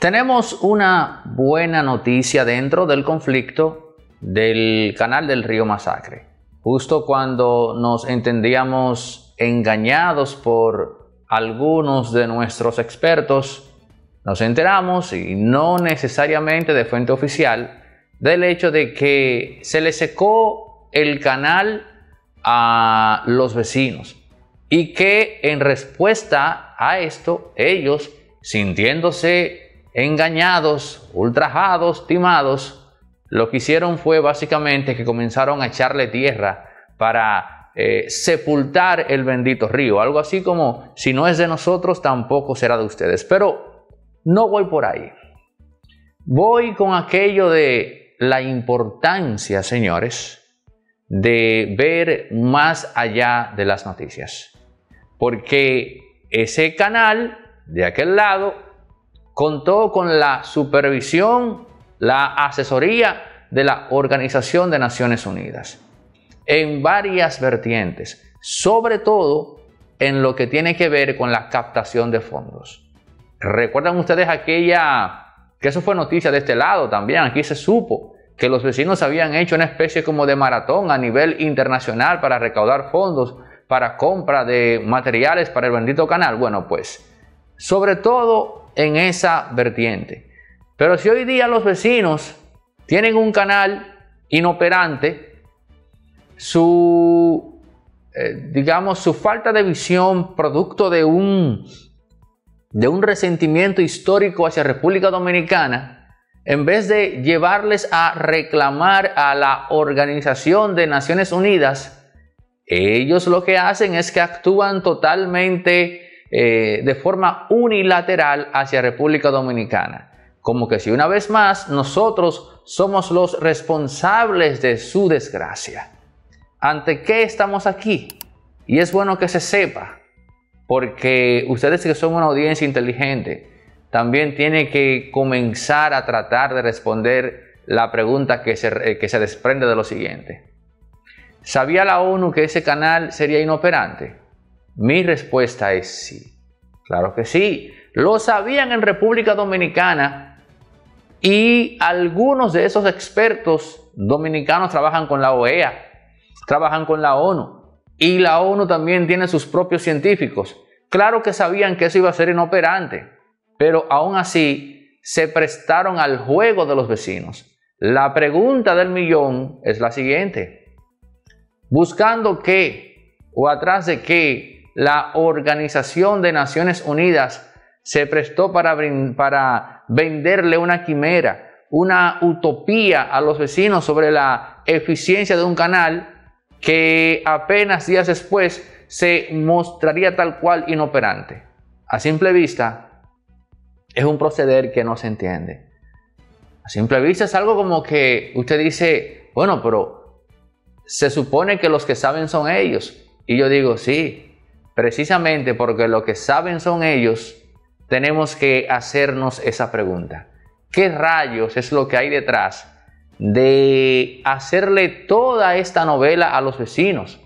Tenemos una buena noticia dentro del conflicto del canal del río Masacre. Justo cuando nos entendíamos engañados por algunos de nuestros expertos, nos enteramos, y no necesariamente de fuente oficial, del hecho de que se le secó el canal a los vecinos y que en respuesta a esto ellos, sintiéndose engañados, ultrajados, timados, lo que hicieron fue básicamente que comenzaron a echarle tierra para sepultar el bendito río. Algo así como, si no es de nosotros, tampoco será de ustedes. Pero no voy por ahí. Voy con aquello de la importancia, señores, de ver más allá de las noticias. Porque ese canal de aquel lado contó con la supervisión, la asesoría de la Organización de Naciones Unidas en varias vertientes, sobre todo en lo que tiene que ver con la captación de fondos. ¿Recuerdan ustedes aquella, que eso fue noticia de este lado también? Aquí se supo que los vecinos habían hecho una especie como de maratón a nivel internacional para recaudar fondos para compra de materiales para el bendito canal. Bueno, pues, sobre todo en esa vertiente. Pero si hoy día los vecinos tienen un canal inoperante, su falta de visión, producto de un resentimiento histórico hacia República Dominicana, en vez de llevarles a reclamar a la Organización de Naciones Unidas, ellos lo que hacen es que actúan totalmente de forma unilateral hacia República Dominicana, como que si una vez más nosotros somos los responsables de su desgracia. ¿Ante qué estamos aquí? Y es bueno que se sepa, porque ustedes que son una audiencia inteligente, también tienen que comenzar a tratar de responder la pregunta que se desprende de lo siguiente. ¿Sabía la ONU que ese canal sería inoperante? Mi respuesta es sí. Claro que sí. Lo sabían en República Dominicana y algunos de esos expertos dominicanos trabajan con la OEA, trabajan con la ONU y la ONU también tiene sus propios científicos. Claro que sabían que eso iba a ser inoperante, pero aún así se prestaron al juego de los vecinos. La pregunta del millón es la siguiente. ¿Buscando qué o atrás de qué la Organización de Naciones Unidas se prestó para venderle una quimera, una utopía a los vecinos sobre la eficiencia de un canal que apenas días después se mostraría tal cual inoperante? A simple vista, es un proceder que no se entiende. A simple vista es algo como que usted dice, bueno, pero se supone que los que saben son ellos. Y yo digo, sí. Precisamente porque lo que saben son ellos, tenemos que hacernos esa pregunta. ¿Qué rayos es lo que hay detrás de hacerle toda esta novela a los vecinos?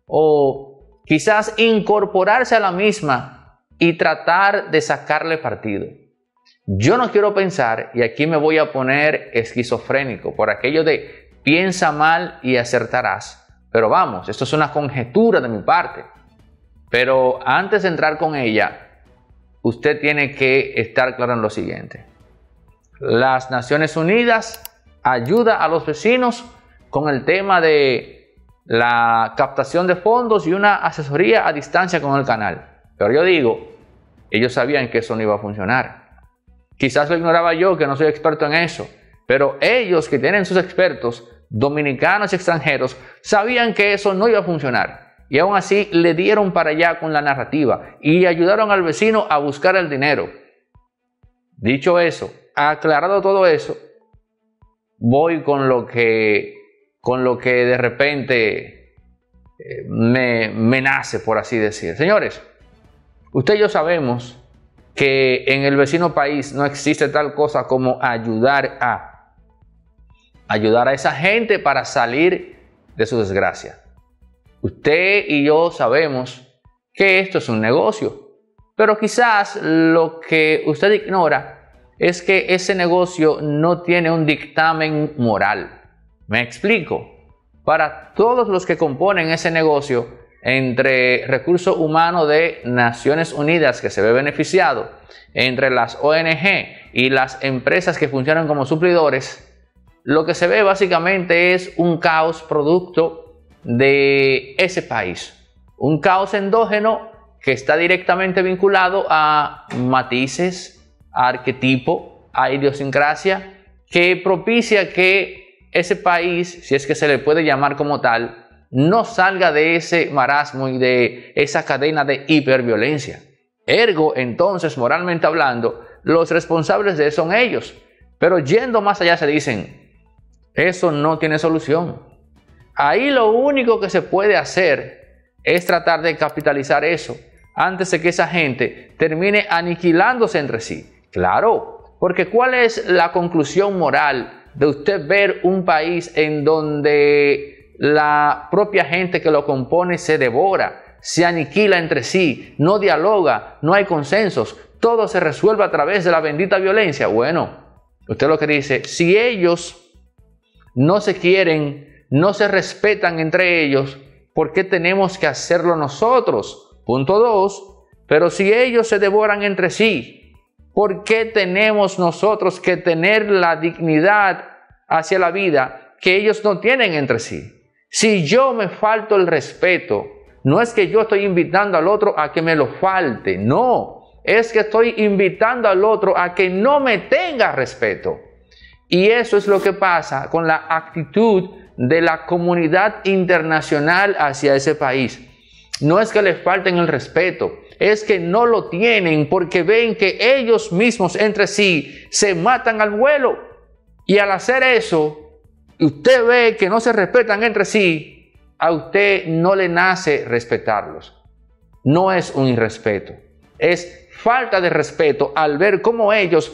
O quizás incorporarse a la misma y tratar de sacarle partido. Yo no quiero pensar, y aquí me voy a poner esquizofrénico, por aquello de piensa mal y acertarás. Pero vamos, esto es una conjetura de mi parte. Pero antes de entrar con ella, usted tiene que estar claro en lo siguiente. Las Naciones Unidas ayuda a los vecinos con el tema de la captación de fondos y una asesoría a distancia con el canal. Pero yo digo, ellos sabían que eso no iba a funcionar. Quizás lo ignoraba yo, que no soy experto en eso. Pero ellos, que tienen sus expertos, dominicanos y extranjeros, sabían que eso no iba a funcionar. Y aún así le dieron para allá con la narrativa y ayudaron al vecino a buscar el dinero. Dicho eso, aclarado todo eso, voy con lo que de repente me nace, por así decir. Señores, usted y yo sabemos que en el vecino país no existe tal cosa como ayudar a esa gente para salir de su desgracia. Usted y yo sabemos que esto es un negocio, pero quizás lo que usted ignora es que ese negocio no tiene un dictamen moral. ¿Me explico? Para todos los que componen ese negocio, entre recursos humanos de Naciones Unidas que se ve beneficiado, entre las ONG y las empresas que funcionan como suplidores, lo que se ve básicamente es un caos producto de ese país. Un caos endógeno que está directamente vinculado a matices, a arquetipo, a idiosincrasia, que propicia que ese país, si es que se le puede llamar como tal, no salga de ese marasmo y de esa cadena de hiperviolencia. Ergo, entonces, moralmente hablando, los responsables de eso son ellos. Pero yendo más allá se dicen, eso no tiene solución. Ahí lo único que se puede hacer es tratar de capitalizar eso antes de que esa gente termine aniquilándose entre sí. Claro, porque ¿cuál es la conclusión moral de usted ver un país en donde la propia gente que lo compone se devora, se aniquila entre sí, no dialoga, no hay consensos, todo se resuelve a través de la bendita violencia? Bueno, usted lo que dice, si ellos no se quieren, no se respetan entre ellos, ¿por qué tenemos que hacerlo nosotros? Punto 2, pero si ellos se devoran entre sí, ¿por qué tenemos nosotros que tener la dignidad hacia la vida que ellos no tienen entre sí? Si yo me falto el respeto, no es que yo estoy invitando al otro a que me lo falte, no, es que estoy invitando al otro a que no me tenga respeto. Y eso es lo que pasa con la actitud de la comunidad internacional hacia ese país. No es que les falten el respeto, es que no lo tienen porque ven que ellos mismos entre sí se matan al vuelo. Y al hacer eso, usted ve que no se respetan entre sí, a usted no le nace respetarlos. No es un irrespeto, es falta de respeto al ver cómo ellos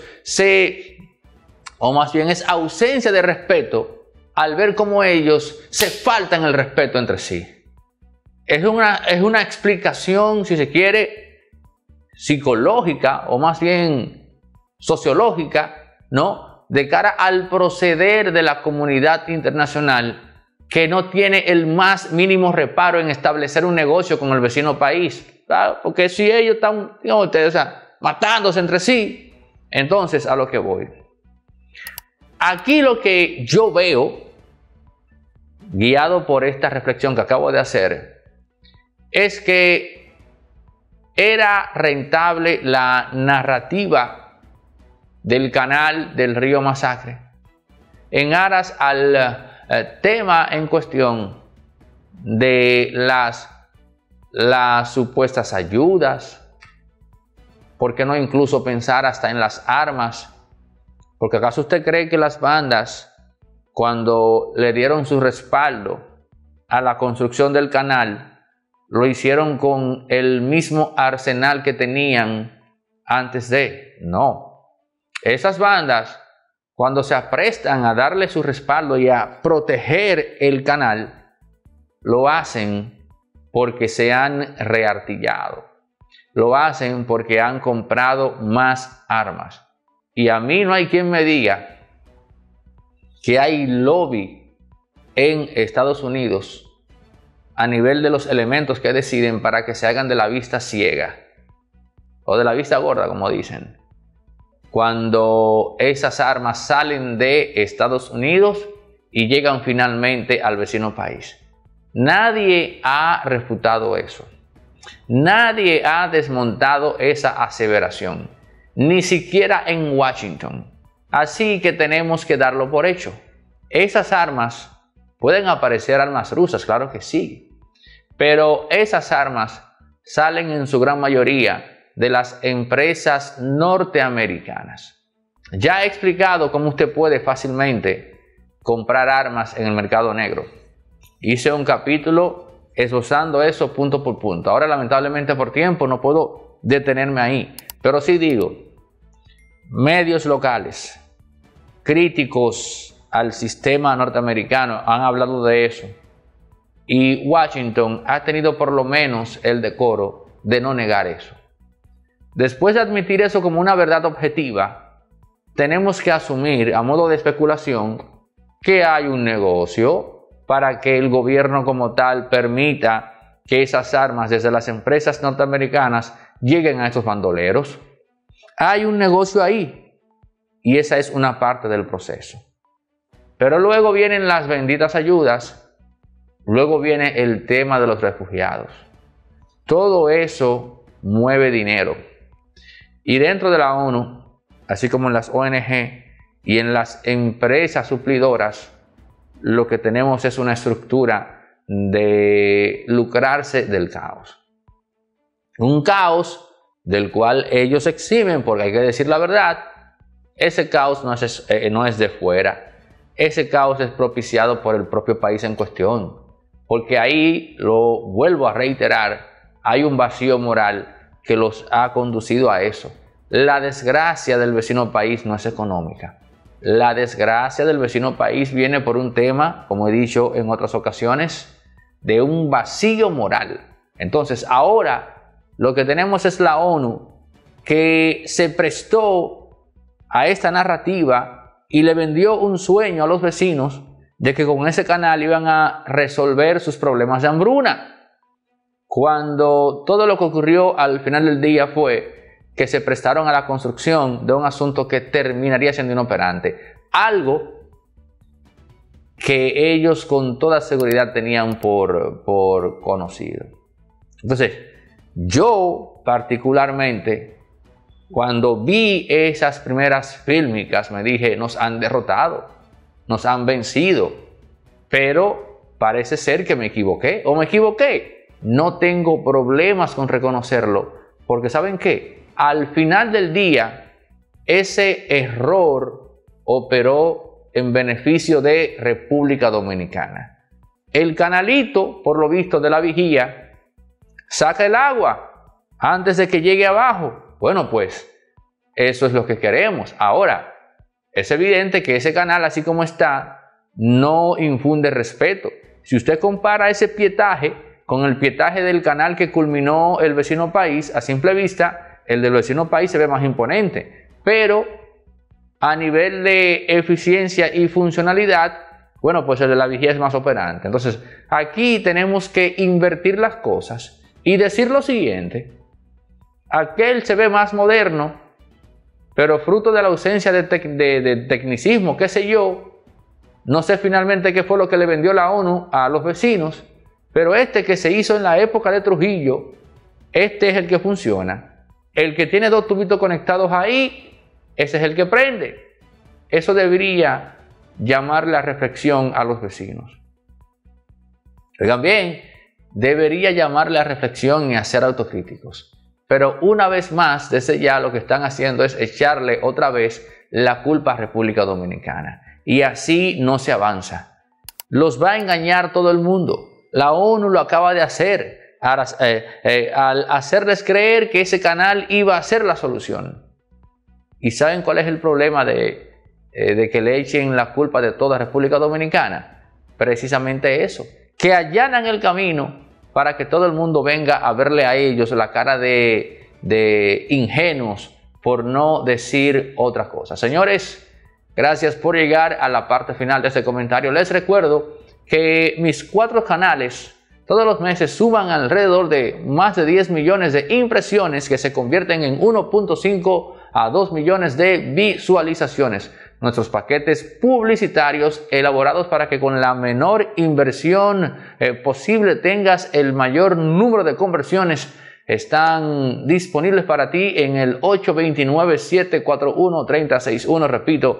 o más bien es ausencia de respeto al ver cómo ellos se faltan el respeto entre sí. Es una explicación, si se quiere, psicológica o más bien sociológica, ¿no?, de cara al proceder de la comunidad internacional que no tiene el más mínimo reparo en establecer un negocio con el vecino país. ¿Claro? Porque si ellos están matándose entre sí, entonces a lo que voy. Aquí lo que yo veo, guiado por esta reflexión que acabo de hacer, es que era rentable la narrativa del canal del Río Masacre en aras al tema en cuestión de las supuestas ayudas. ¿Por qué no incluso pensar hasta en las armas? Porque ¿acaso usted cree que las bandas, cuando le dieron su respaldo a la construcción del canal, lo hicieron con el mismo arsenal que tenían antes de? No. Esas bandas, cuando se aprestan a darle su respaldo y a proteger el canal, lo hacen porque se han reartillado. Lo hacen porque han comprado más armas. Y a mí no hay quien me diga que hay lobby en Estados Unidos a nivel de los elementos que deciden para que se hagan de la vista ciega o de la vista gorda, como dicen, cuando esas armas salen de Estados Unidos y llegan finalmente al vecino país. Nadie ha refutado eso. Nadie ha desmontado esa aseveración, ni siquiera en Washington. Así que tenemos que darlo por hecho. Esas armas pueden aparecer armas rusas, claro que sí. Pero esas armas salen en su gran mayoría de las empresas norteamericanas. Ya he explicado cómo usted puede fácilmente comprar armas en el mercado negro. Hice un capítulo esbozando eso punto por punto. Ahora, lamentablemente, por tiempo no puedo detenerme ahí. Pero sí digo, medios locales críticos al sistema norteamericano han hablado de eso. Y Washington ha tenido por lo menos el decoro de no negar eso. Después de admitir eso como una verdad objetiva, tenemos que asumir a modo de especulación que hay un negocio para que el gobierno como tal permita que esas armas desde las empresas norteamericanas lleguen a esos bandoleros. Hay un negocio ahí y esa es una parte del proceso. Pero luego vienen las benditas ayudas, luego viene el tema de los refugiados. Todo eso mueve dinero. Y dentro de la ONU, así como en las ONG y en las empresas suplidoras, lo que tenemos es una estructura de lucrarse del caos. Un caos del cual ellos eximen, porque hay que decir la verdad, ese caos no es de fuera. Ese caos es propiciado por el propio país en cuestión. Porque ahí, lo vuelvo a reiterar, hay un vacío moral que los ha conducido a eso. La desgracia del vecino país no es económica. La desgracia del vecino país viene por un tema, como he dicho en otras ocasiones, de un vacío moral. Entonces, ahora lo que tenemos es la ONU que se prestó a esta narrativa y le vendió un sueño a los vecinos de que con ese canal iban a resolver sus problemas de hambruna. Cuando todo lo que ocurrió al final del día fue que se prestaron a la construcción de un asunto que terminaría siendo inoperante. Algo que ellos con toda seguridad tenían por conocido. Entonces, yo particularmente, cuando vi esas primeras fílmicas, me dije, nos han derrotado, nos han vencido. Pero parece ser que me equivoqué, o me equivoqué. No tengo problemas con reconocerlo, porque ¿saben qué? Al final del día, ese error operó en beneficio de República Dominicana. El canalito, por lo visto, de la vigía, saca el agua antes de que llegue abajo. Bueno, pues eso es lo que queremos. Ahora, es evidente que ese canal, así como está, no infunde respeto. Si usted compara ese pietaje con el pietaje del canal que culminó el vecino país, a simple vista, el del vecino país se ve más imponente, pero a nivel de eficiencia y funcionalidad, bueno, pues el de la vigía es más operante. Entonces, aquí tenemos que invertir las cosas y decir lo siguiente: aquel se ve más moderno, pero fruto de la ausencia de tecnicismo, qué sé yo, no sé finalmente qué fue lo que le vendió la ONU a los vecinos, pero este que se hizo en la época de Trujillo, este es el que funciona. El que tiene dos tubitos conectados ahí, ese es el que prende. Eso debería llamarle a reflexión a los vecinos. Oigan bien, debería llamarle a reflexión y a ser autocríticos. Pero una vez más, desde ya lo que están haciendo es echarle otra vez la culpa a República Dominicana. Y así no se avanza. Los va a engañar todo el mundo. La ONU lo acaba de hacer. Al hacerles creer que ese canal iba a ser la solución. ¿Y saben cuál es el problema de que le echen la culpa de toda República Dominicana? Precisamente eso, que allanan el camino para que todo el mundo venga a verle a ellos la cara de ingenuos, por no decir otra cosa. Señores, gracias por llegar a la parte final de este comentario. Les recuerdo que mis 4 canales todos los meses suban alrededor de más de 10 millones de impresiones que se convierten en 1.5 a 2 millones de visualizaciones. Nuestros paquetes publicitarios elaborados para que con la menor inversión posible tengas el mayor número de conversiones están disponibles para ti en el 829-741-3061. Repito,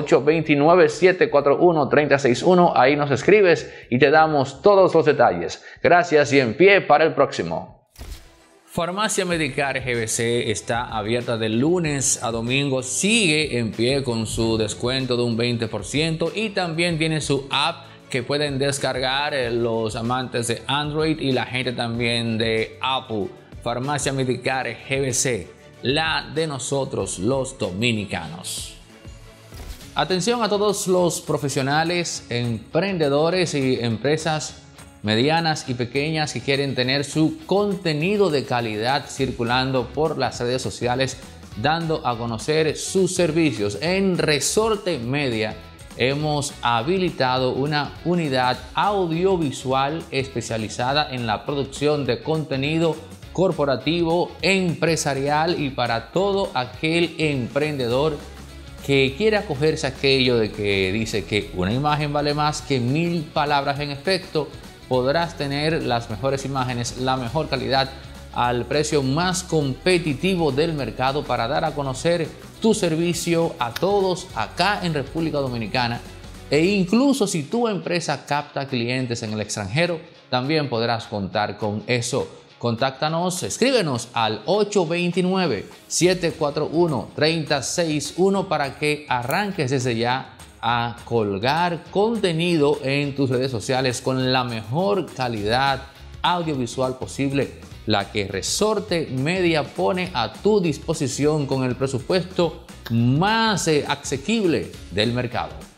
829-741-3061. Ahí nos escribes y te damos todos los detalles. Gracias y en pie para el próximo. Farmacia Medicare GBC está abierta de lunes a domingo. Sigue en pie con su descuento de un 20% y también tiene su app que pueden descargar los amantes de Android y la gente también de Apple. Farmacia Medicare GBC, la de nosotros los dominicanos. Atención a todos los profesionales, emprendedores y empresas medianas y pequeñas que quieren tener su contenido de calidad circulando por las redes sociales dando a conocer sus servicios. En Resorte Media hemos habilitado una unidad audiovisual especializada en la producción de contenido corporativo, empresarial y para todo aquel emprendedor que quiera acogerse a aquello de que dice que una imagen vale más que 1000 palabras. En efecto, podrás tener las mejores imágenes, la mejor calidad al precio más competitivo del mercado para dar a conocer tu servicio a todos acá en República Dominicana. E incluso si tu empresa capta clientes en el extranjero, también podrás contar con eso. Contáctanos, escríbenos al 829-741-3061 para que arranques desde ya a colgar contenido en tus redes sociales con la mejor calidad audiovisual posible, la que Resorte Media pone a tu disposición con el presupuesto más asequible del mercado.